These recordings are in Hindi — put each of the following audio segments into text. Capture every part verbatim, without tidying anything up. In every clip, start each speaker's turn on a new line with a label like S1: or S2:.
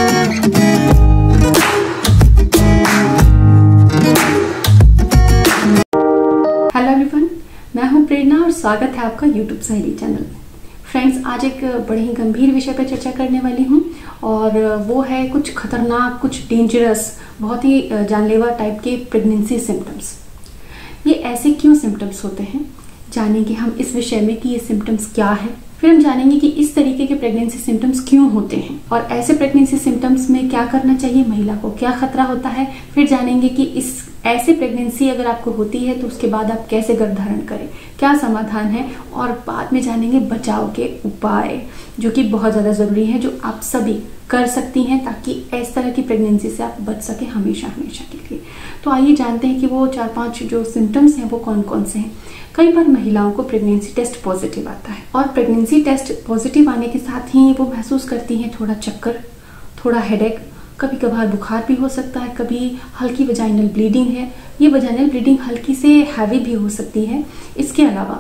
S1: हेलो एवरीवन, मैं हूं प्रेरणा और स्वागत है आपका यूट्यूब सहेली चैनल में। फ्रेंड्स, आज एक बड़े ही गंभीर विषय पर चर्चा करने वाली हूं और वो है कुछ खतरनाक, कुछ डेंजरस, बहुत ही जानलेवा टाइप के प्रेगनेंसी सिम्टम्स। ये ऐसे क्यों सिम्टम्स होते हैं, जानेंगे हम इस विषय में कि ये सिम्टम्स क्या हैं। फिर हम जानेंगे कि इस तरीके के प्रेगनेंसी सिम्टम्स क्यों होते हैं और ऐसे प्रेगनेंसी सिम्टम्स में क्या करना चाहिए, महिला को क्या खतरा होता है। फिर जानेंगे कि इस ऐसे प्रेगनेंसी अगर आपको होती है तो उसके बाद आप कैसे गर्भधारण करें, क्या समाधान है, और बाद में जानेंगे बचाव के उपाय जो कि बहुत ज़्यादा ज़रूरी है, जो आप सभी कर सकती हैं ताकि इस तरह की प्रेगनेंसी से आप बच सके हमेशा हमेशा के लिए। तो आइए जानते हैं कि वो चार पांच जो सिम्टम्स हैं वो कौन कौन से हैं। कई बार महिलाओं को प्रेगनेंसी टेस्ट पॉजिटिव आता है और प्रेगनेंसी टेस्ट पॉजिटिव आने के साथ ही वो महसूस करती हैं थोड़ा चक्कर, थोड़ा हेडेक, कभी कभार बुखार भी हो सकता है, कभी हल्की वजाइनल ब्लीडिंग है। ये वजाइनल ब्लीडिंग हल्की से हैवी भी हो सकती है। इसके अलावा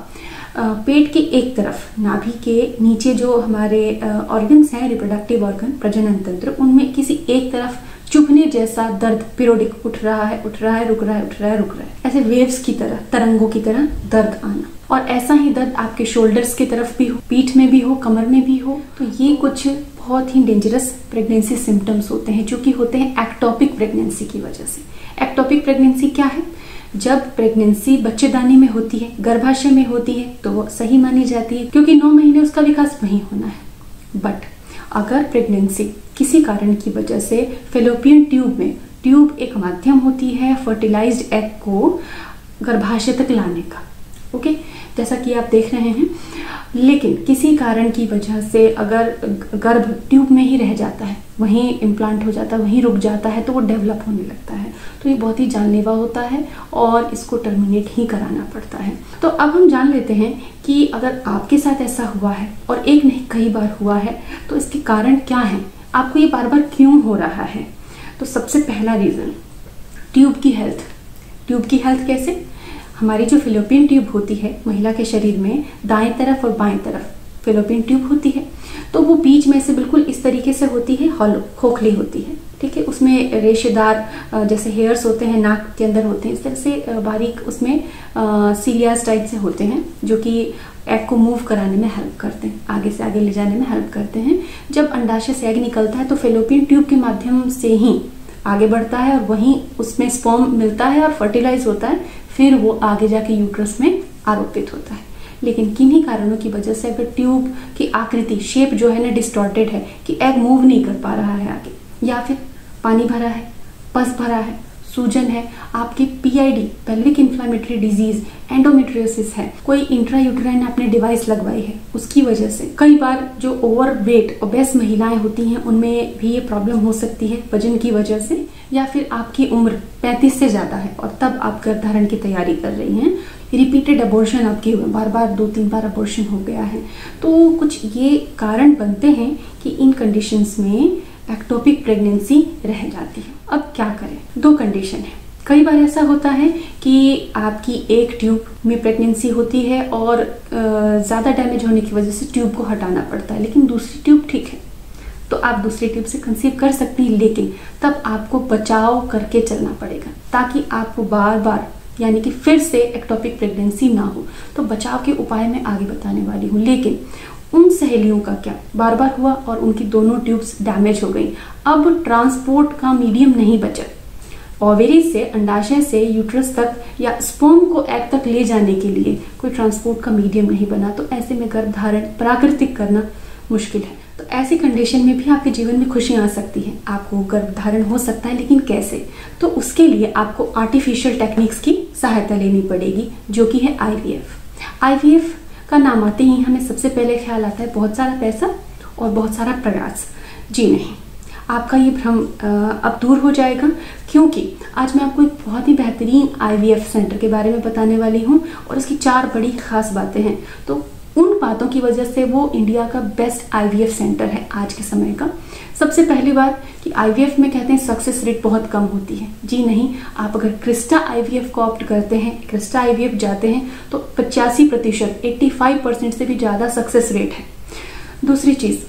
S1: पेट के एक तरफ, नाभि के नीचे जो हमारे ऑर्गन्स हैं, रिप्रोडक्टिव ऑर्गन, प्रजनन तंत्र, उनमें किसी एक तरफ चुभने जैसा दर्द पीरियोडिक उठ रहा है उठ रहा है रुक रहा है उठ रहा है रुक रहा है, ऐसे वेव्स की तरह, तरंगों की तरह दर्द आना। और ऐसा ही दर्द आपके शोल्डर्स की तरफ भी हो, पीठ में भी हो, कमर में भी हो। तो ये कुछ बहुत ही डेंजरस प्रेगनेंसी सिम्टम्स होते हैं जो कि होते हैं एक्टोपिक प्रेगनेंसी की वजह से। एक्टोपिक प्रेगनेंसी क्या है? जब प्रेगनेंसी बच्चेदानी में होती है, गर्भाशय में होती है, तो वो सही मानी जाती है क्योंकि नौ महीने उसका विकास वहीं होना है। बट अगर प्रेगनेंसी किसी कारण की वजह से फेलोपियन ट्यूब में, ट्यूब एक माध्यम होती है फर्टिलाइज्ड एग को गर्भाशय तक लाने का, ओके, जैसा कि आप देख रहे हैं, लेकिन किसी कारण की वजह से अगर गर्भ ट्यूब में ही रह जाता है, वहीं इम्प्लांट हो जाता है, वहीं रुक जाता है, तो वो डेवलप होने लगता है। तो ये बहुत ही जानलेवा होता है और इसको टर्मिनेट ही कराना पड़ता है। तो अब हम जान लेते हैं कि अगर आपके साथ ऐसा हुआ है और एक नहीं कई बार हुआ है तो इसके कारण क्या है, आपको ये बार बार क्यों हो रहा है। तो सबसे पहला रीज़न, ट्यूब की हेल्थ। ट्यूब की हेल्थ कैसे? हमारी जो फेलोपियन ट्यूब होती है महिला के शरीर में, दाएं तरफ और बाएं तरफ फेलोपियन ट्यूब होती है, तो वो बीच में से बिल्कुल इस तरीके से होती है, हॉलो, खोखली होती है, ठीक है। उसमें रेशेदार जैसे हेयर्स होते हैं, नाक के अंदर होते हैं, इस तरह से बारीक उसमें सीलियास टाइप से होते हैं जो कि एग को मूव कराने में हेल्प करते हैं, आगे से आगे ले जाने में हेल्प करते हैं। जब अंडाशय से एग निकलता है तो फेलोपियन ट्यूब के माध्यम से ही आगे बढ़ता है और वहीं उसमें स्पर्म मिलता है और फर्टिलाइज होता है, फिर वो आगे जाके यूट्रस में आरोपित होता है। लेकिन किन्हीं कारणों की वजह से अगर ट्यूब की आकृति, शेप जो है ना डिस्टॉर्टेड है कि एग मूव नहीं कर पा रहा है आगे, या फिर पानी भरा है, पस भरा है, सूजन है, आपकी PID, pelvic inflammatory disease, endometriosis है, कोई इंट्रायूटेराइन आपने डिवाइस लगवाई है, उसकी वजह से, कई बार जो ओवर वेट ओबेस महिलाएं होती हैं उनमें भी ये प्रॉब्लम हो सकती है वजन की वजह से, या फिर आपकी उम्र पैंतीस से ज्यादा है और तब आप गर्भधारण की तैयारी कर रही हैं, रिपीटेड अबॉर्शन आपके हुए, बार बार दो तीन बार अबॉर्शन हो गया है, तो कुछ ये कारण बनते हैं कि इन कंडीशंस में एक्टोपिक प्रेगनेंसी रह जाती है। अब क्या करें? दो कंडीशन है। कई बार ऐसा होता है कि आपकी एक ट्यूब में प्रेगनेंसी होती है और ज़्यादा डैमेज होने की वजह से ट्यूब को हटाना पड़ता है, लेकिन दूसरी ट्यूब ठीक है, तो आप दूसरी ट्यूब से कंसीव कर सकती हैं, लेकिन तब आपको बचाव करके चलना पड़ेगा ताकि आपको बार बार, यानी कि फिर से एक्टोपिक प्रेगनेंसी ना हो। तो बचाव के उपाय मैं आगे बताने वाली हूँ। लेकिन उन सहेलियों का क्या, बार बार हुआ और उनकी दोनों ट्यूब्स डैमेज हो गई, अब ट्रांसपोर्ट का मीडियम नहीं बचा, ओवेरी से, अंडाशय से यूट्रस तक या स्पर्म को एग तक ले जाने के लिए कोई ट्रांसपोर्ट का मीडियम नहीं बना, तो ऐसे में गर्भधारण प्राकृतिक करना मुश्किल है। तो ऐसी कंडीशन में भी आपके जीवन में खुशियां आ सकती हैं, आपको गर्भधारण हो सकता है, लेकिन कैसे? तो उसके लिए आपको आर्टिफिशियल टेक्निक्स की सहायता लेनी पड़ेगी जो कि है आईवीएफ। आईवीएफ का नाम आते ही हमें सबसे पहले ख्याल आता है बहुत सारा पैसा और बहुत सारा प्रयास। जी नहीं, आपका ये भ्रम अब दूर हो जाएगा, क्योंकि आज मैं आपको एक बहुत ही बेहतरीन आईवीएफ सेंटर के बारे में बताने वाली हूँ और इसकी चार बड़ी खास बातें हैं। तो उन बातों की वजह से वो इंडिया का बेस्ट आईवीएफ सेंटर है आज के समय का। सबसे पहली बात कि आईवीएफ में कहते हैं सक्सेस रेट बहुत कम होती है। जी नहीं, आप अगर क्रिस्टा आईवीएफ को ऑप्ट करते हैं, क्रिस्टा आईवीएफ जाते हैं, तो पचासी प्रतिशत, पचासी परसेंट से भी ज़्यादा सक्सेस रेट है। दूसरी चीज़,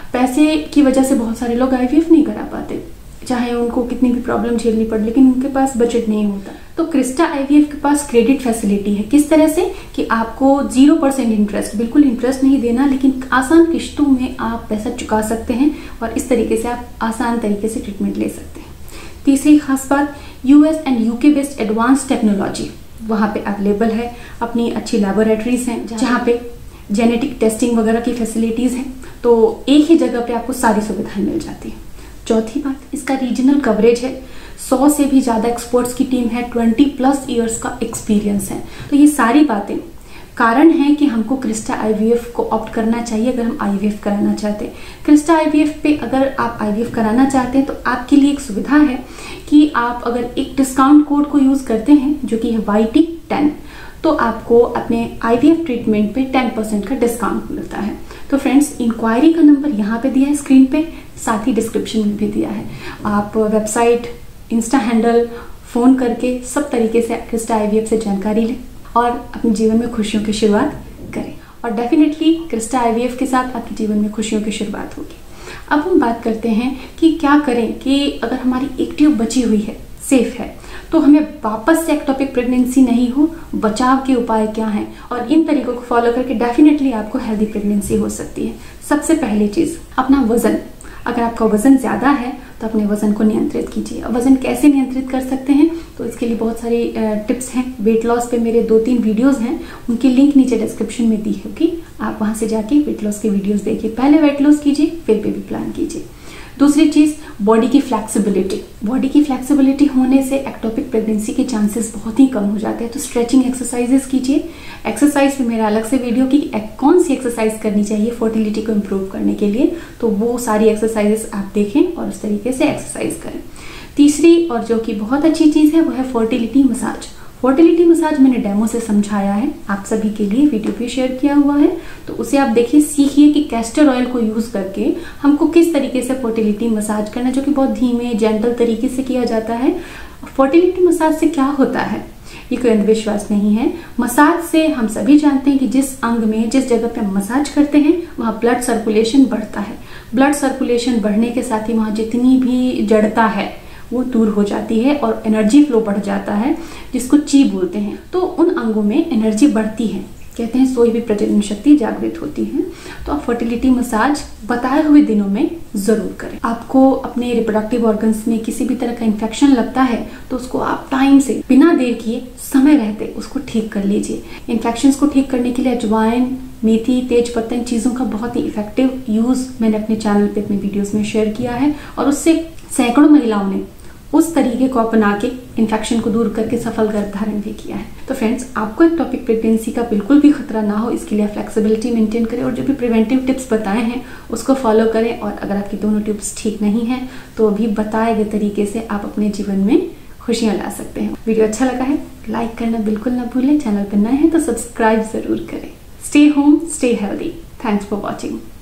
S1: पैसे की वजह से बहुत सारे लोग आईवीएफ नहीं करा पाते, चाहे उनको कितनी भी प्रॉब्लम झेलनी पड़े, लेकिन उनके पास बजट नहीं होता। तो क्रिस्टा आईवीएफ के पास क्रेडिट फैसिलिटी है। किस तरह से कि आपको जीरो परसेंट इंटरेस्ट, बिल्कुल इंटरेस्ट नहीं देना, लेकिन आसान किश्तों में आप पैसा चुका सकते हैं और इस तरीके से आप आसान तरीके से ट्रीटमेंट ले सकते हैं। तीसरी खास बात, US and UK based advance technology वहाँ पे अवेलेबल है। अपनी अच्छी लैबोरेटरीज हैं जहाँ पे जेनेटिक टेस्टिंग वगैरह की फैसिलिटीज हैं, तो एक ही जगह पे आपको सारी सुविधाएं मिल जाती है। चौथी बात, इसका रीजनल कवरेज है। सौ से भी ज्यादा एक्सपर्ट्स की टीम है, ट्वेंटी प्लस इयर्स का एक्सपीरियंस है। तो ये सारी बातें कारण है कि हमको क्रिस्टा आईवीएफ को ऑप्ट करना चाहिए अगर हम आईवीएफ कराना चाहते हैं। क्रिस्टा आईवीएफ पे अगर आप आईवीएफ कराना चाहते हैं तो आपके लिए एक सुविधा है कि आप अगर एक डिस्काउंट कोड को यूज करते हैं जो कि है वाई टी टेन, तो आपको अपने आईवीएफ ट्रीटमेंट पे टेन परसेंट का डिस्काउंट मिलता है। तो फ्रेंड्स, इंक्वायरी का नंबर यहाँ पे दिया है स्क्रीन पे, साथ ही डिस्क्रिप्शन में भी दिया है। आप वेबसाइट, इंस्टा हैंडल, फोन करके सब तरीके से क्रिस्टा आईवीएफ से जानकारी लें और अपने जीवन में खुशियों की शुरुआत करें। और डेफिनेटली क्रिस्टा आईवीएफ के साथ आपके जीवन में खुशियों की शुरुआत होगी। अब हम बात करते हैं कि क्या करें कि अगर हमारी एक ट्यूब बची हुई है, सेफ है, तो हमें वापस से एक्टोपिक प्रेगनेंसी नहीं हो, बचाव के उपाय क्या हैं, और इन तरीकों को फॉलो करके डेफिनेटली आपको हेल्दी प्रेगनेंसी हो सकती है। सबसे पहली चीज, अपना वजन। अगर आपका वजन ज्यादा है तो अपने वजन को नियंत्रित कीजिए। वजन कैसे नियंत्रित कर सकते हैं, तो इसके लिए बहुत सारी टिप्स हैं। वेट लॉस पे मेरे दो तीन वीडियोस हैं, उनकी लिंक नीचे डिस्क्रिप्शन में दी होगी, आप वहां से जाके वेट लॉस के वीडियोस देखिए। पहले वेट लॉस कीजिए, फिर बेबी प्लान कीजिए। दूसरी चीज, बॉडी की फ्लेक्सिबिलिटी। बॉडी की फ्लेक्सिबिलिटी होने से एक्टोपिक प्रेगनेंसी के चांसेस बहुत ही कम हो जाते हैं। तो स्ट्रेचिंग एक्सरसाइजेस कीजिए। एक्सरसाइज पे मेरा अलग से वीडियो की कौन सी एक्सरसाइज करनी चाहिए फर्टिलिटी को इम्प्रूव करने के लिए, तो वो सारी एक्सरसाइजेस आप देखें और उस तरीके से एक्सरसाइज करें। तीसरी और जो कि बहुत अच्छी चीज है वो है फर्टिलिटी मसाज। फर्टिलिटी मसाज मैंने डेमो से समझाया है, आप सभी के लिए वीडियो भी शेयर किया हुआ है, तो उसे आप देखिए, सीखिए कि कैस्टर ऑयल को यूज करके हमको किस तरीके से फर्टिलिटी मसाज करना है, जो कि बहुत धीमे जेंटल तरीके से किया जाता है। फर्टिलिटी मसाज से क्या होता है, ये कोई अंधविश्वास नहीं है। मसाज से हम सभी जानते हैं कि जिस अंग में, जिस जगह पे हम मसाज करते हैं वहां ब्लड सर्कुलेशन बढ़ता है। ब्लड सर्कुलेशन बढ़ने के साथ ही वहां जितनी भी जड़ता है वो दूर हो जाती है और एनर्जी फ्लो बढ़ जाता है, जिसको ची बोलते हैं। तो उन अंगों में एनर्जी बढ़ती है, कहते हैं सोई भी प्रजनन शक्ति जागृत होती है। तो आप फर्टिलिटी मसाज बताए हुए दिनों में जरूर करें। आपको अपने रिप्रोडक्टिव ऑर्गन्स में किसी भी तरह का इन्फेक्शन लगता है तो उसको आप टाइम से, बिना देर किए, समय रहते उसको ठीक कर लीजिए। इन्फेक्शंस को ठीक करने के लिए अजवाइन, मेथी, तेज पत्ता, इन चीजों का बहुत ही इफेक्टिव यूज मैंने अपने चैनल पे, अपने वीडियोस में शेयर किया है, और उससे सैकड़ों महिलाओं ने उस तरीके को अपना के इन्फेक्शन को दूर करके सफल गर्भधारण भी किया है। तो फ्रेंड्स, आपको एक्टोपिक प्रेगनेंसी का बिल्कुल भी खतरा ना हो, इसके लिए फ्लेक्सिबिलिटी मेंटेन करें और जो भी प्रिवेंटिव टिप्स बताए हैं उसको फॉलो करें। और अगर आपकी दोनों टिप्स ठीक नहीं है तो अभी बताए गए तरीके से आप अपने जीवन में खुशियां ला सकते हैं। वीडियो अच्छा लगा है लाइक करना बिल्कुल ना भूलें, चैनल पर नए हैं तो सब्सक्राइब जरूर करें। Stay home, stay healthy. Thanks for watching.